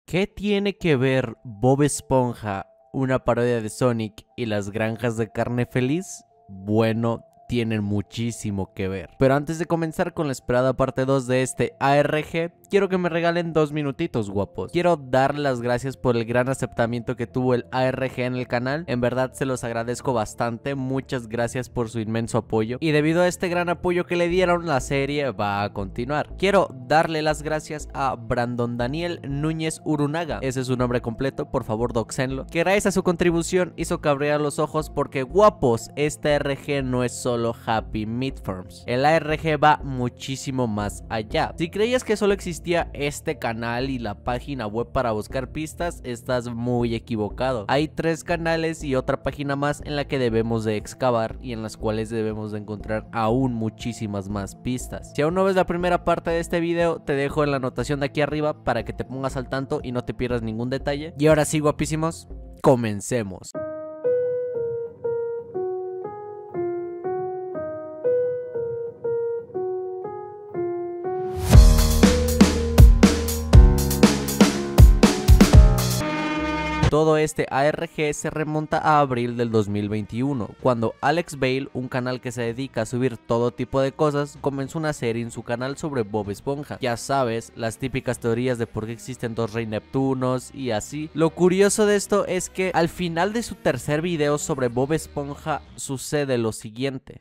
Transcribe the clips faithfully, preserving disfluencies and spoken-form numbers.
¿Qué tiene que ver Bob Esponja, una parodia de Sonic, y las granjas de carne feliz? Bueno, tienen muchísimo que ver. Pero antes de comenzar con la esperada parte dos de este A R G, quiero que me regalen dos minutitos, guapos. Quiero dar las gracias por el gran aceptamiento que tuvo el A R G en el canal. En verdad se los agradezco bastante. Muchas gracias por su inmenso apoyo. Y debido a este gran apoyo que le dieron, la serie va a continuar. Quiero darle las gracias a Brandon Daniel Núñez Urunaga. Ese es su nombre completo, por favor doxenlo. Que gracias a su contribución hizo cabrear los ojos porque, guapos, este A R G no es solo Happy Meat Farms. El A R G va muchísimo más allá. Si creías que solo existía este canal y la página web para buscar pistas, estás muy equivocado. Hay tres canales y otra página más en la que debemos de excavar y en las cuales debemos de encontrar aún muchísimas más pistas. Si aún no ves la primera parte de este video, te dejo en la anotación de aquí arriba para que te pongas al tanto y no te pierdas ningún detalle. Y ahora sí, guapísimos, comencemos. Todo este A R G se remonta a abril del dos mil veintiuno, cuando Alex Bale, un canal que se dedica a subir todo tipo de cosas, comenzó una serie en su canal sobre Bob Esponja. Ya sabes, las típicas teorías de por qué existen dos Rey Neptunos y así. Lo curioso de esto es que al final de su tercer video sobre Bob Esponja sucede lo siguiente.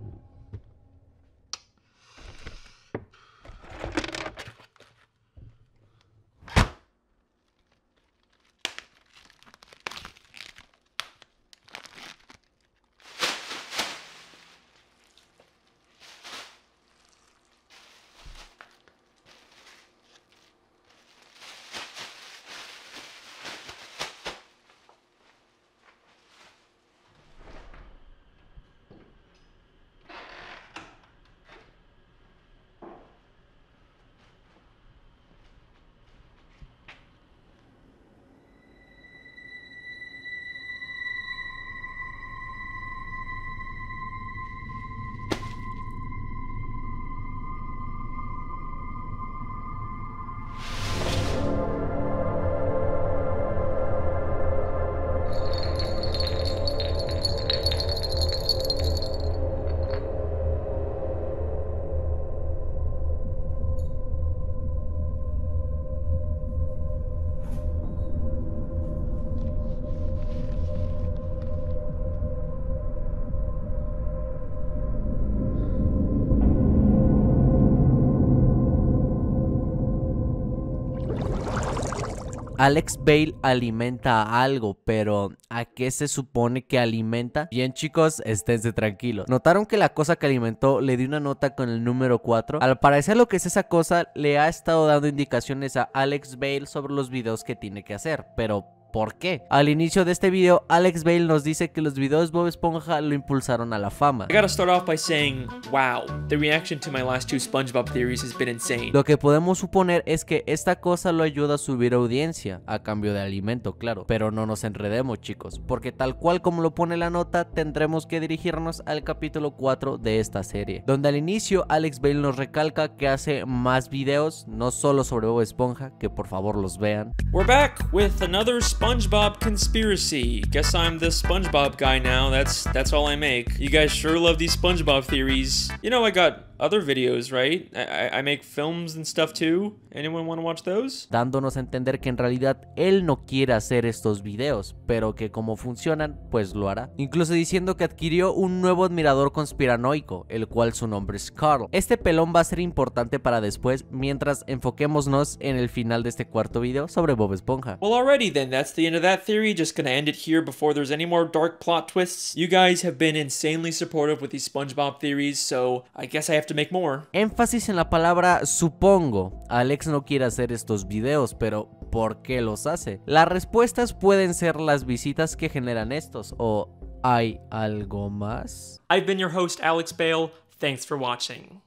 Alex Bale alimenta a algo, pero ¿a qué se supone que alimenta? Bien, chicos, esténse tranquilos. ¿Notaron que la cosa que alimentó le dio una nota con el número cuatro? Al parecer lo que es esa cosa le ha estado dando indicaciones a Alex Bale sobre los videos que tiene que hacer, pero ¿por qué? Al inicio de este video, Alex Bale nos dice que los videos de Bob Esponja lo impulsaron a la fama. I gotta start off by saying, wow, the reaction to my last two SpongeBob theories has been insane. Lo que podemos suponer es que esta cosa lo ayuda a subir audiencia, a cambio de alimento, claro. Pero no nos enredemos, chicos, porque tal cual como lo pone la nota, tendremos que dirigirnos al capítulo cuatro de esta serie, donde al inicio Alex Bale nos recalca que hace más videos, no solo sobre Bob Esponja, que por favor los vean. We're back with another SpongeBob conspiracy. Guess I'm the SpongeBob guy now. That's that's all I make. You guys sure love these SpongeBob theories. You know I got other videos, right? I, I make films and stuff too. Anyone want to watch those? Dándonos a entender que en realidad él no quiere hacer estos videos, pero que como funcionan, pues lo hará. Incluso diciendo que adquirió un nuevo admirador conspiranoico, el cual su nombre es Carl. Este pelón va a ser importante para después, mientras enfoquémonos en el final de este cuarto video sobre Bob Esponja. Well, alrighty then, that's the end of that theory. Just gonna end it here before there's any more dark plot twists. You guys have been insanely supportive with these SpongeBob theories, so I guess I have to make more. Énfasis en la palabra supongo. Alex no quiere hacer estos videos, pero ¿por qué los hace? Las respuestas pueden ser las visitas que generan estos, o ¿hay algo más? I've been your host, Alex Bale. Thanks for watching.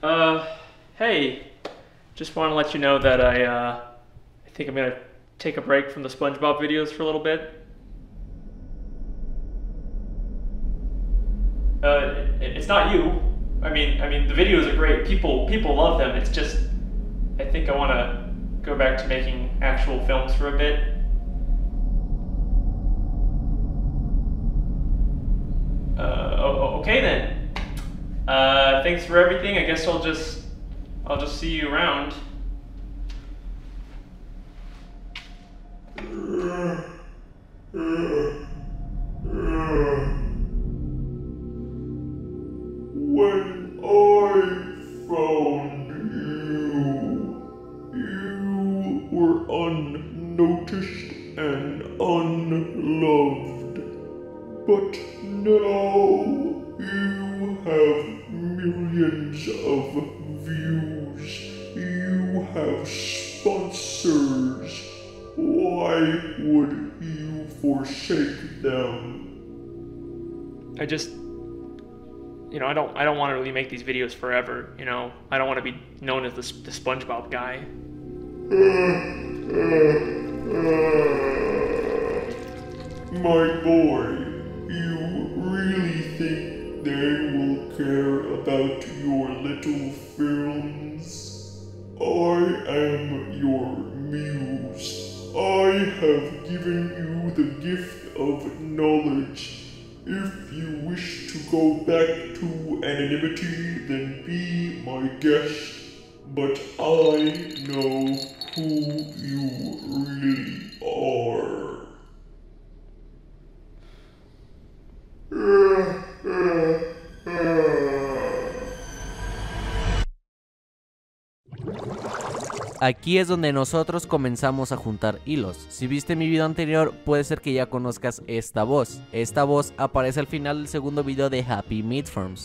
Uh, hey, just want to let you know that I, uh, I think I'm gonna take a break from the SpongeBob videos for a little bit. Uh, it, it's not you. I mean, I mean, the videos are great. People, people love them. It's just, I think I want to go back to making actual films for a bit. Uh, okay then. Uh, thanks for everything. I guess I'll just, I'll just see you around. When I found you, you were unnoticed and unloved. But now you have millions of views. You have sponsors. Why would you forsake them? I just, you know, I don't, I don't want to really make these videos forever. You know, I don't want to be known as the, the SpongeBob guy. My boy, you really think they will care about your little films? I am your muse. I have given you the gift of knowledge. If you wish to go back to anonymity, then be my guest. But I know who you really are. Aquí es donde nosotros comenzamos a juntar hilos. Si viste mi video anterior, puede ser que ya conozcas esta voz. Esta voz aparece al final del segundo video de Happy Meat Farms.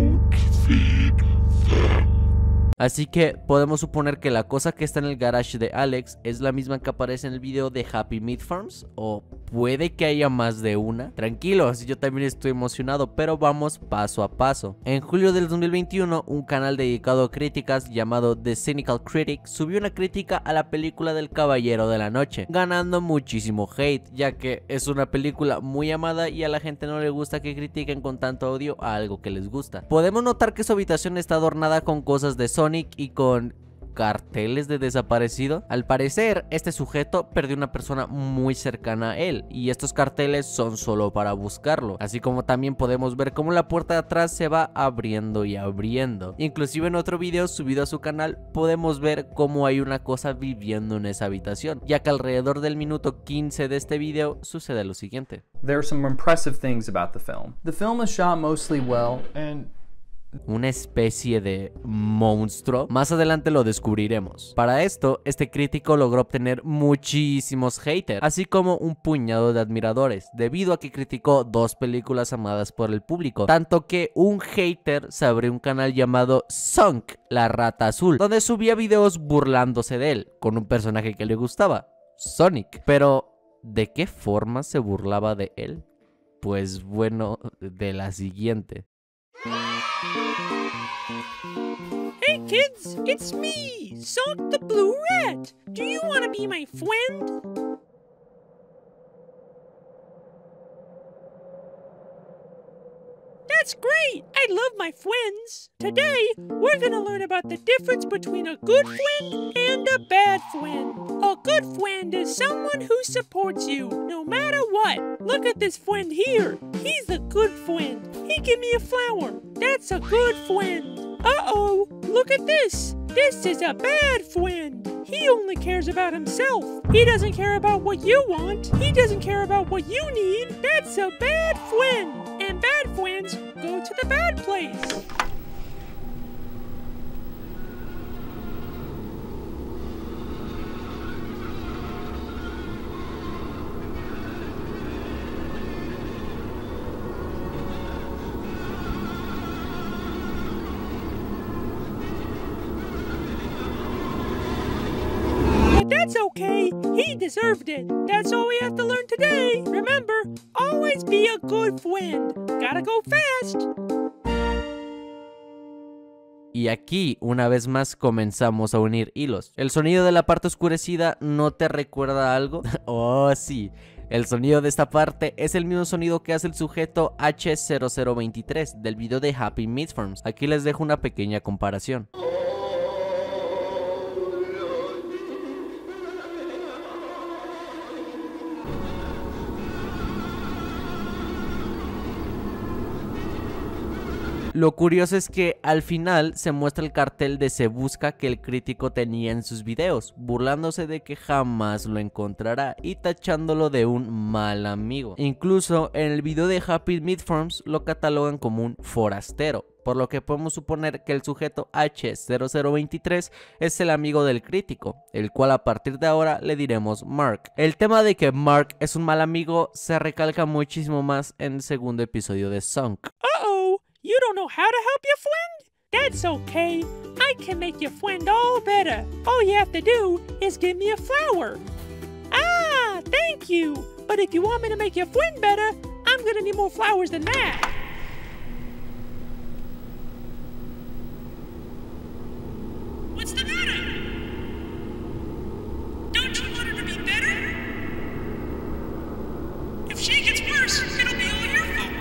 Así que podemos suponer que la cosa que está en el garage de Alex es la misma que aparece en el video de Happy Meat Farms, o puede que haya más de una. Tranquilos, yo también estoy emocionado, pero vamos paso a paso. En julio del dos mil veintiuno, un canal dedicado a críticas llamado The Cynical Critic subió una crítica a la película del Caballero de la Noche, ganando muchísimo hate, ya que es una película muy amada y a la gente no le gusta que critiquen con tanto odio a algo que les gusta. Podemos notar que su habitación está adornada con cosas de Sonic y con carteles de desaparecido. Al parecer, este sujeto perdió una persona muy cercana a él y estos carteles son solo para buscarlo, así como también podemos ver cómo la puerta de atrás se va abriendo y abriendo. Inclusive en otro video subido a su canal podemos ver cómo hay una cosa viviendo en esa habitación, ya que alrededor del minuto quince de este video sucede lo siguiente. There are some impressive things about the film. The film is shot mostly well and una especie de monstruo. Más adelante lo descubriremos. Para esto, este crítico logró obtener muchísimos haters, así como un puñado de admiradores, debido a que criticó dos películas amadas por el público, tanto que un hater se abrió un canal llamado Sunk, la rata azul, donde subía videos burlándose de él, con un personaje que le gustaba, Sonic. Pero, ¿de qué forma se burlaba de él? Pues bueno, de la siguiente. Hey kids, it's me, Sonic the Blue Rat. Do you want to be my friend? That's great! I love my friends. Today, we're gonna learn about the difference between a good friend and a bad friend. A good friend is someone who supports you, no matter what. Look at this friend here. He's a good friend. He gave me a flower. That's a good friend. Uh-oh, look at this. This is a bad friend. He only cares about himself. He doesn't care about what you want. He doesn't care about what you need. That's a bad friend. And bad friends go to the bad place. That's okay. He deserved it. That's all we have to learn today. Remember, always be a good friend. Gotta go fast. Y aquí, una vez más, comenzamos a unir hilos. ¿El sonido de la parte oscurecida no te recuerda algo? Oh, sí. El sonido de esta parte es el mismo sonido que hace el sujeto H cero cero veintitrés del video de Happy Midforms. Aquí les dejo una pequeña comparación. Lo curioso es que al final se muestra el cartel de Se Busca que el crítico tenía en sus videos, burlándose de que jamás lo encontrará y tachándolo de un mal amigo. Incluso en el video de Happy Midforms lo catalogan como un forastero, por lo que podemos suponer que el sujeto H cero cero veintitrés es el amigo del crítico, el cual a partir de ahora le diremos Mark. El tema de que Mark es un mal amigo se recalca muchísimo más en el segundo episodio de Sunk. Uh-oh! You don't know how to help your friend? That's okay. I can make your friend all better. All you have to do is give me a flower. Ah, thank you. But if you want me to make your friend better, I'm gonna need more flowers than that. What's the matter? Don't you want her to be better? If she gets worse, it'll be all your fault.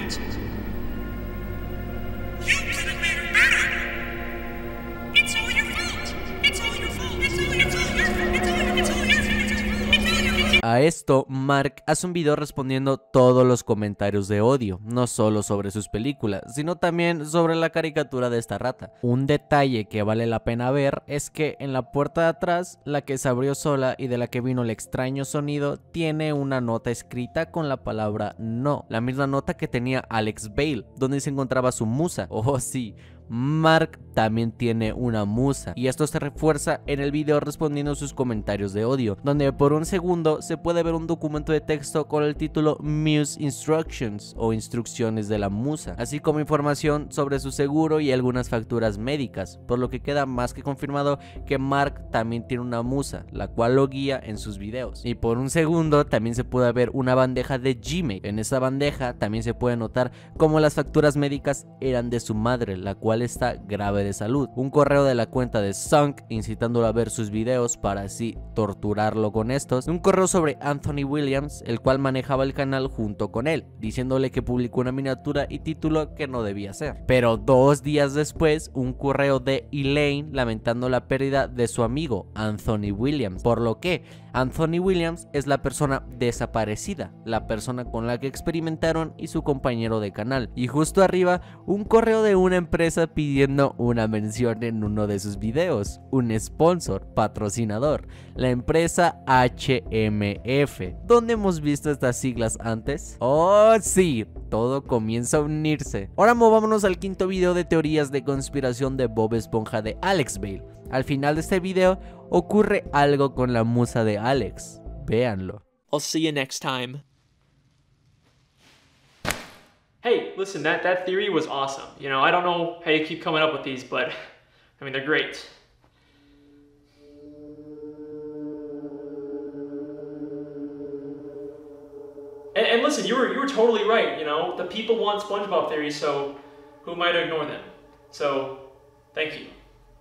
You could have made her better. It's all your fault. It's all your fault. It's all your fault. It's all your fault. It's all your fault. It's all your fault. A esto, Mark hace un video respondiendo todos los comentarios de odio, no solo sobre sus películas, sino también sobre la caricatura de esta rata. Un detalle que vale la pena ver es que en la puerta de atrás, la que se abrió sola y de la que vino el extraño sonido, tiene una nota escrita con la palabra no, la misma nota que tenía Alex Bale, donde se encontraba su musa. Oh sí, Mark también tiene una musa, y esto se refuerza en el video respondiendo sus comentarios de odio, donde por un segundo se puede ver un documento de texto con el título Muse Instructions o instrucciones de la musa, así como información sobre su seguro y algunas facturas médicas, por lo que queda más que confirmado que Mark también tiene una musa, la cual lo guía en sus videos. Y por un segundo también se puede ver una bandeja de Gmail. En esa bandeja también se puede notar cómo las facturas médicas eran de su madre, la cual está grave de salud. Un correo de la cuenta de Sunk incitándolo a ver sus videos para así torturarlo con estos. Un correo sobre Anthony Williams, el cual manejaba el canal junto con él, diciéndole que publicó una miniatura y título que no debía ser. Pero dos días después, un correo de Elaine lamentando la pérdida de su amigo Anthony Williams, por lo que Anthony Williams es la persona desaparecida, la persona con la que experimentaron y su compañero de canal. Y justo arriba, un correo de una empresa pidiendo una mención en uno de sus videos, un sponsor, patrocinador, la empresa H M F. ¿Dónde hemos visto estas siglas antes? Oh sí, todo comienza a unirse. Ahora movámonos al quinto video de teorías de conspiración de Bob Esponja de Alex Bale. Al final de este video ocurre algo con la musa de Alex. Véanlo. I'll see you next time. Hey, listen, that, that theory was awesome. You know, I don't know how you keep coming up with these, but, I mean, they're great. And, and listen, you were, you were totally right, you know? The people want SpongeBob theories, so who am I to ignore them? So, thank you.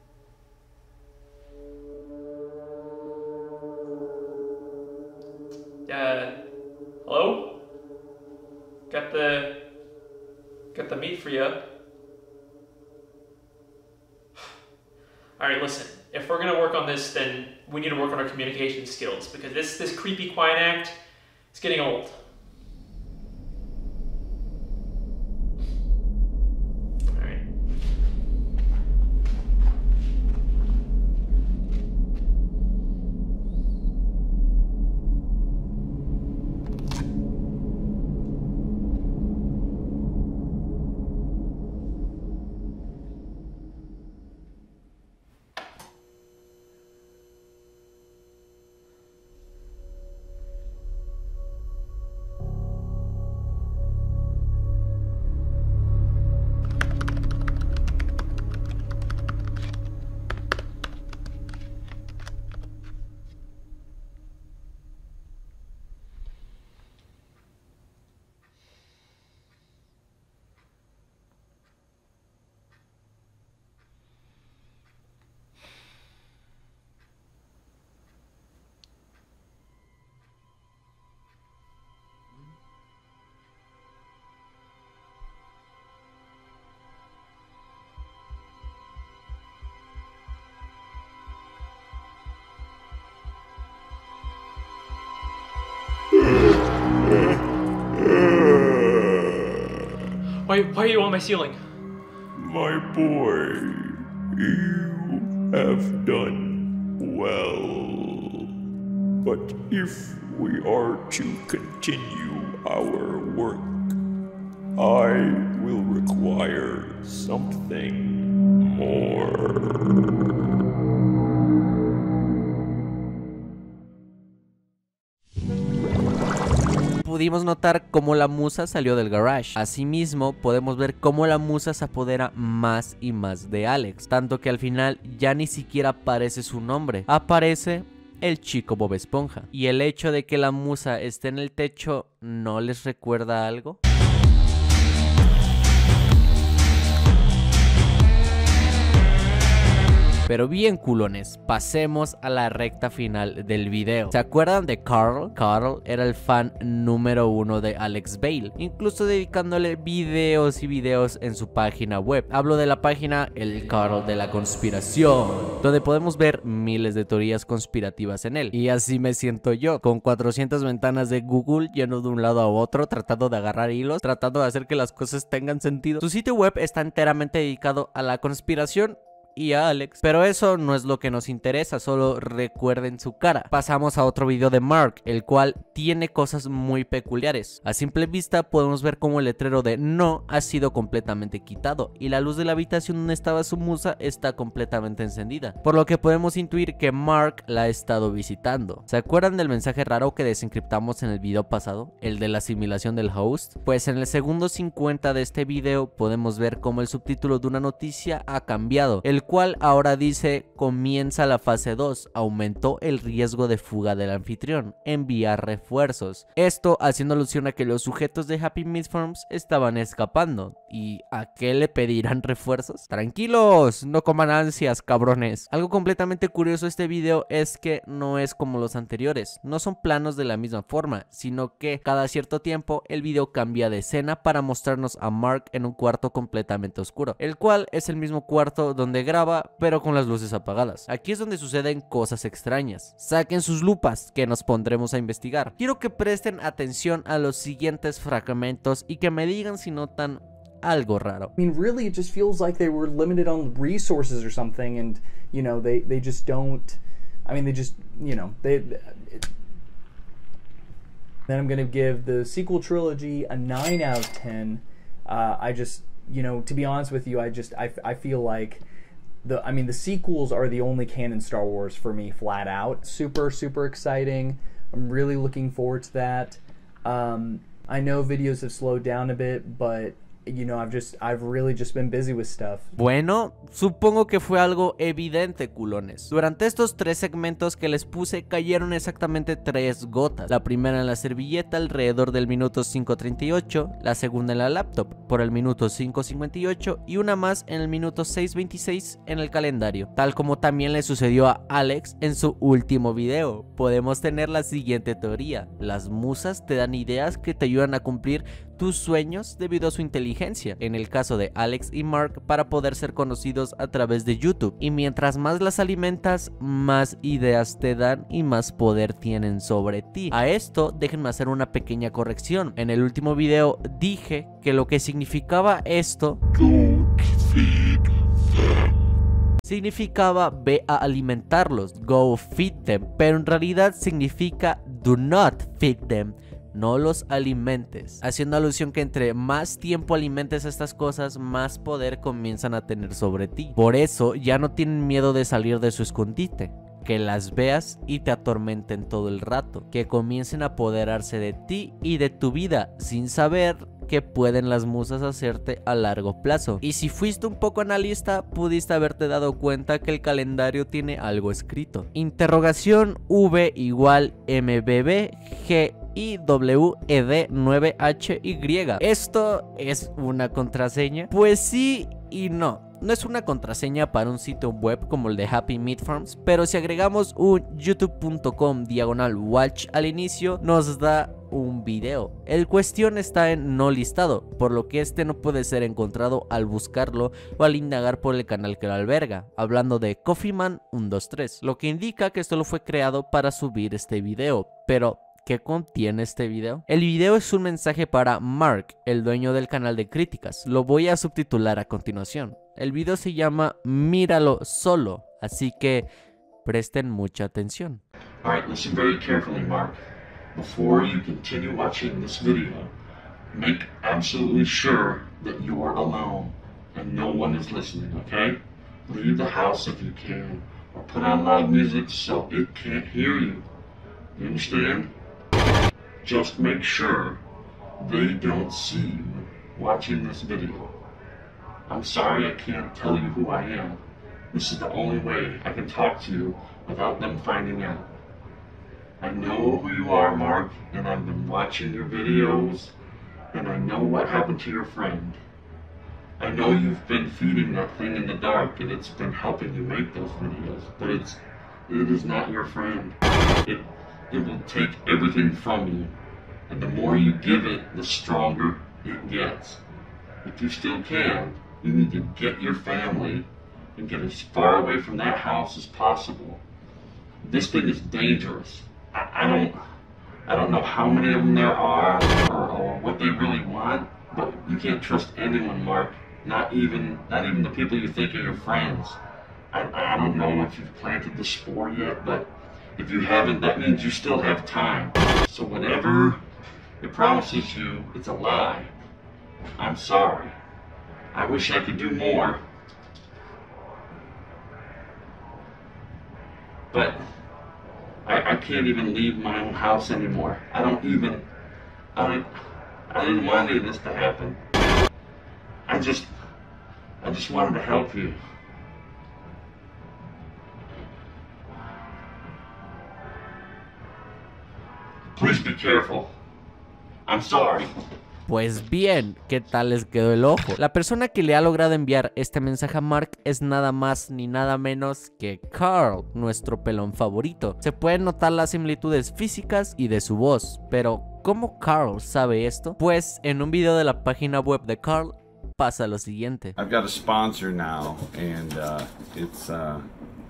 Uh, hello? Got the... Got the meat for you. Alright, listen. If we're gonna work on this, then we need to work on our communication skills, because this, this creepy quiet act is getting old. Why, why are you on my ceiling? My boy, you have done well. But if we are to continue our work, I will require something more. Pudimos notar cómo la musa salió del garage. Asimismo, podemos ver cómo la musa se apodera más y más de Alex, tanto que al final ya ni siquiera aparece su nombre, aparece el chico Bob Esponja. Y el hecho de que la musa esté en el techo, ¿no les recuerda algo? Pero bien, culones, pasemos a la recta final del video. ¿Se acuerdan de Carl? Carl era el fan número uno de Alex Bale, incluso dedicándole videos y videos en su página web. Hablo de la página El Carl de la Conspiración, donde podemos ver miles de teorías conspirativas en él. Y así me siento yo, con cuatrocientas ventanas de Google lleno de un lado a otro, tratando de agarrar hilos, tratando de hacer que las cosas tengan sentido. Su sitio web está enteramente dedicado a la conspiración y a Alex, pero eso no es lo que nos interesa, solo recuerden su cara. Pasamos a otro video de Mark, el cual tiene cosas muy peculiares. A simple vista podemos ver cómo el letrero de no ha sido completamente quitado y la luz de la habitación donde estaba su musa está completamente encendida, por lo que podemos intuir que Mark la ha estado visitando. ¿Se acuerdan del mensaje raro que desencriptamos en el video pasado? El de la asimilación del host. Pues en el segundo cincuenta de este video podemos ver cómo el subtítulo de una noticia ha cambiado, el cual ahora dice: comienza la fase dos, aumentó el riesgo de fuga del anfitrión, enviar refuerzos. Esto haciendo alusión a que los sujetos de Happy Meat Farms estaban escapando. ¿Y a qué le pedirán refuerzos? Tranquilos, no coman ansias, cabrones. Algo completamente curioso de este video es que no es como los anteriores, no son planos de la misma forma, sino que cada cierto tiempo el video cambia de escena para mostrarnos a Mark en un cuarto completamente oscuro, el cual es el mismo cuarto donde graba, pero con las luces apagadas. Aquí es donde suceden cosas extrañas. Saquen sus lupas, que nos pondremos a investigar. Quiero que presten atención a los siguientes fragmentos y que me digan si notan algo raro. I mean, really, it just feels like they were limited on resources or something, and you know, they they just don't. I mean, they just, you know, they. It, then I'm gonna give the sequel trilogy a nine out of ten. Uh, I just, you know, to be honest with you, I just I I feel like the I mean the sequels are the only canon Star Wars for me, flat out. Super super exciting. I'm really looking forward to that. Um, I know videos have slowed down a bit, but you know, I've just, I've really just been busy with stuff. Bueno, supongo que fue algo evidente, culones. Durante estos tres segmentos que les puse, cayeron exactamente tres gotas. La primera en la servilleta alrededor del minuto cinco treinta y ocho, la segunda en la laptop por el minuto cinco cincuenta y ocho y una más en el minuto seis veintiséis en el calendario. Tal como también le sucedió a Alex en su último video. Podemos tener la siguiente teoría: las musas te dan ideas que te ayudan a cumplir tus sueños debido a su inteligencia, en el caso de Alex y Mark, para poder ser conocidos a través de YouTube, y mientras más las alimentas, más ideas te dan y más poder tienen sobre ti. A esto déjenme hacer una pequeña corrección. En el último video dije que lo que significaba esto significaba ve a alimentarlos, go feed them, pero en realidad significa do not feed them, no los alimentes, haciendo alusión que entre más tiempo alimentes a estas cosas, más poder comienzan a tener sobre ti. Por eso ya no tienen miedo de salir de su escondite, que las veas y te atormenten todo el rato, que comiencen a apoderarse de ti y de tu vida sin saber que pueden las musas hacerte a largo plazo. Y si fuiste un poco analista, pudiste haberte dado cuenta que el calendario tiene algo escrito: interrogación V igual M B B G I W E D nueve H Y. ¿Esto es una contraseña? Pues sí y no. No es una contraseña para un sitio web como el de Happy Meat Farms, pero si agregamos un youtube punto com diagonal watch al inicio, nos da un video. El cuestión está en no listado, por lo que este no puede ser encontrado al buscarlo o al indagar por el canal que lo alberga, hablando de Coffeeman uno dos tres, lo que indica que solo fue creado para subir este video. Pero ¿qué contiene este video? El video es un mensaje para Mark, el dueño del canal de críticas. Lo voy a subtitular a continuación. El video se llama Míralo solo, así que presten mucha atención. All right, listen very carefully, Mark. Before you continue watching this video, make absolutely sure that you are alone and no one is listening, okay? Leave the house if you can, or put on loud music so it can't hear you. You understand? Just make sure they don't see you watching this video. I'm sorry I can't tell you who I am. This is the only way I can talk to you without them finding out. I know who you are, Mark, and I've been watching your videos, and I know what happened to your friend. I know you've been feeding that thing in the dark, and it's been helping you make those videos, but it's, it is not your friend. It, it will take everything from you, and the more you give it, the stronger it gets. If you still can, you need to get your family and get as far away from that house as possible. This thing is dangerous. I, I don't, I don't know how many of them there are or, or what they really want, but you can't trust anyone, Mark. Not even, not even the people you think are your friends. I, I don't know if you've planted the spore yet, but if you haven't, that means you still have time. So whatever it promises you, it's a lie. I'm sorry. I wish I could do more. But I, I can't even leave my own house anymore. I don't even, I don't, I didn't want any of this to happen. I just, I just wanted to help you. Please be careful. I'm sorry. Pues bien, ¿qué tal les quedó el ojo? La persona que le ha logrado enviar este mensaje a Mark es nada más ni nada menos que Carl, nuestro pelón favorito. Se pueden notar las similitudes físicas y de su voz, pero ¿cómo Carl sabe esto? Pues en un video de la página web de Carl pasa lo siguiente. I've got a sponsor now, and uh, it's uh,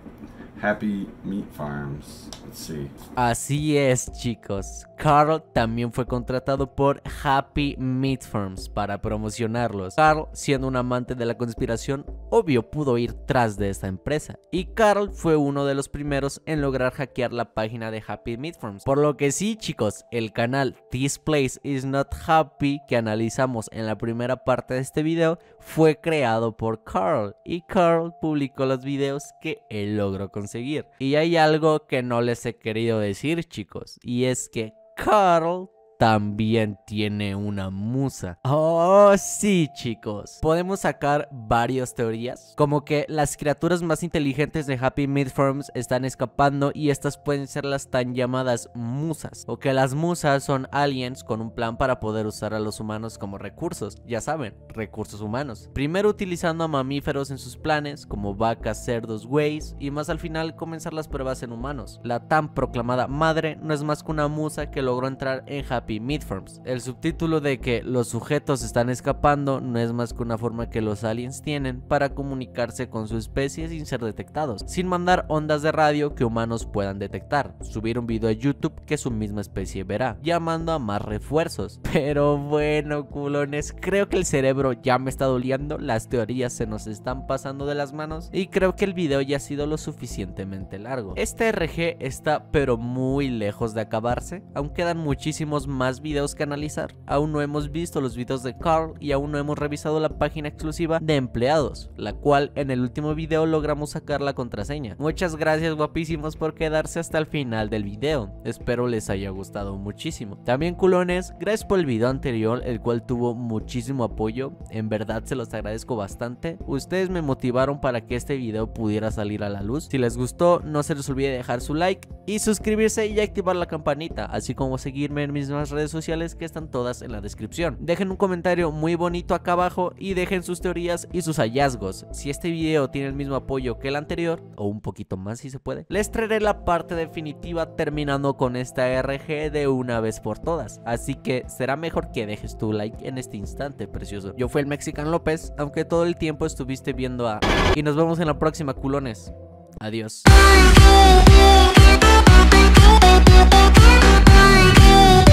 Happy Meat Farms. Let's see. Así es, chicos. Carl también fue contratado por Happy Meat Farms para promocionarlos. Carl, siendo un amante de la conspiración, obvio pudo ir tras de esta empresa. Y Carl fue uno de los primeros en lograr hackear la página de Happy Meat Farms. Por lo que sí, chicos, el canal This Place Is Not Happy que analizamos en la primera parte de este video fue creado por Carl. Y Carl publicó los videos que él logró conseguir. Y hay algo que no les he querido decir, chicos, y es que Carl también tiene una musa. Oh, sí, chicos. Podemos sacar varias teorías, como que las criaturas más inteligentes de Happy Meat Farms están escapando y estas pueden ser las tan llamadas musas, o que las musas son aliens con un plan para poder usar a los humanos como recursos, ya saben, recursos humanos. Primero utilizando a mamíferos en sus planes, como vacas, cerdos, güeyes, y más al final comenzar las pruebas en humanos. La tan proclamada madre no es más que una musa que logró entrar en Happy Meat Farms. El subtítulo de que los sujetos están escapando no es más que una forma que los aliens tienen para comunicarse con su especie sin ser detectados, sin mandar ondas de radio que humanos puedan detectar, subir un video a YouTube que su misma especie verá, llamando a más refuerzos. Pero bueno, culones, creo que el cerebro ya me está doliendo, las teorías se nos están pasando de las manos y creo que el video ya ha sido lo suficientemente largo. Este R G está pero muy lejos de acabarse, aún quedan muchísimos más videos que analizar. Aún no hemos visto los videos de Carl y aún no hemos revisado la página exclusiva de empleados, la cual en el último video logramos sacar la contraseña. Muchas gracias, guapísimos, por quedarse hasta el final del video. Espero les haya gustado muchísimo. También, culones, gracias por el video anterior, el cual tuvo muchísimo apoyo. En verdad se los agradezco bastante. Ustedes me motivaron para que este video pudiera salir a la luz. Si les gustó, no se les olvide dejar su like y suscribirse y activar la campanita, así como seguirme en mis demás redes sociales que están todas en la descripción. Dejen un comentario muy bonito acá abajo y dejen sus teorías y sus hallazgos. Si este video tiene el mismo apoyo que el anterior, o un poquito más si se puede, les traeré la parte definitiva terminando con esta R G de una vez por todas. Así que será mejor que dejes tu like en este instante, precioso. Yo fui el Mexican López, aunque todo el tiempo estuviste viendo a... Y nos vemos en la próxima, culones. Adiós.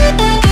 Bye.